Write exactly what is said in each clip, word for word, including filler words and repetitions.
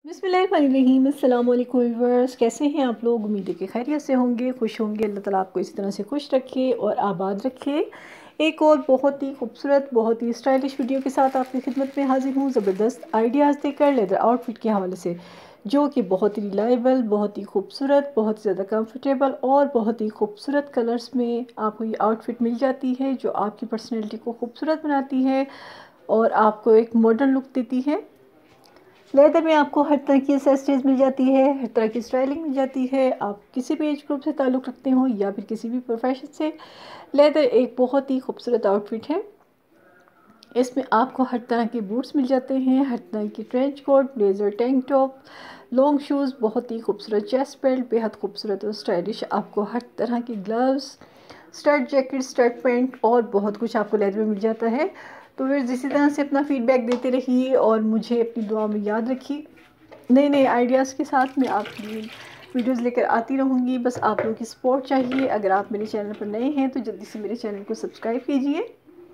बिस्मिल्लाहिर्रहमानिर्रहीम। अस्सलाम वालेकुम व्यूअर्स, कैसे हैं आप लोग? उम्मीद है कि खैरियत से होंगे, खुश होंगे। अल्लाह ताला आपको इसी तरह से खुश रखे और आबाद रखे। एक और बहुत ही खूबसूरत, बहुत ही स्टाइलिश वीडियो के साथ आपकी खिदमत में हाजिर हूँ। ज़बरदस्त आइडियाज़ देकर लेदर आउटफिट के हवाले से, जो कि बहुत ही रिलायबल, बहुत ही खूबसूरत, बहुत ज़्यादा कंफर्टेबल और बहुत ही खूबसूरत कलर्स में आपको ये आउटफिट मिल जाती है, जो आपकी पर्सनैलिटी को खूबसूरत बनाती है और आपको एक मॉडर्न लुक देती है। लेदर में आपको हर तरह की एक्सेसरीज मिल जाती है, हर तरह की स्टाइलिंग मिल जाती है। आप किसी भी एज ग्रुप से ताल्लुक़ रखते हो या फिर किसी भी प्रोफेशन से, लेदर एक बहुत ही खूबसूरत आउटफिट है। इसमें आपको हर तरह के बूट्स मिल जाते हैं, हर तरह की trench coat, blazer, tank top, long shoes, बहुत ही खूबसूरत चेस्ट बेल्ट, बेहद खूबसूरत और स्टाइलिश। आपको हर तरह की gloves, stud jacket, stud pant और बहुत कुछ आपको लेदर में मिल जाता है। तो फिर इसी तरह से अपना फीडबैक देते रहिए और मुझे अपनी दुआ में याद रखिए। नए नए आइडियाज़ के साथ मैं आपकी वीडियोज़ लेकर आती रहूँगी। बस आप लोगों की सपोर्ट चाहिए। अगर आप मेरे चैनल पर नए हैं तो जल्दी से मेरे चैनल को सब्सक्राइब कीजिए।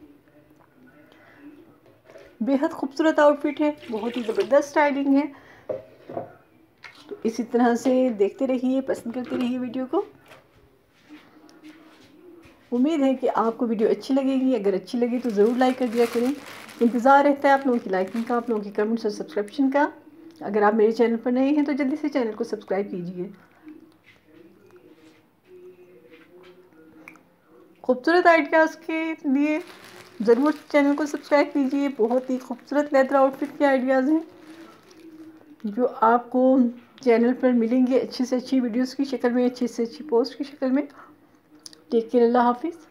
बेहद खूबसूरत आउटफिट है, बहुत ही ज़बरदस्त स्टाइलिंग है। तो इसी तरह से देखते रहिए, पसंद करते रहिए वीडियो को। उम्मीद है कि आपको वीडियो अच्छी लगेगी। अगर अच्छी लगी तो ज़रूर लाइक कर दिया करें। इंतज़ार रहता है आप लोगों की लाइकिंग का, आप लोगों की कमेंट्स और सब्सक्रिप्शन का। अगर आप मेरे चैनल पर नए हैं तो जल्दी से चैनल को सब्सक्राइब कीजिए। खूबसूरत आइडियाज़ के लिए ज़रूर चैनल को सब्सक्राइब कीजिए। बहुत ही खूबसूरत लेदर आउटफिट के आइडियाज़ हैं जो आपको चैनल पर मिलेंगे अच्छी से अच्छी वीडियोस की शक्ल में, अच्छी से अच्छी पोस्ट की शक्ल में। टेक केयर, अल्लाह हाफिज़।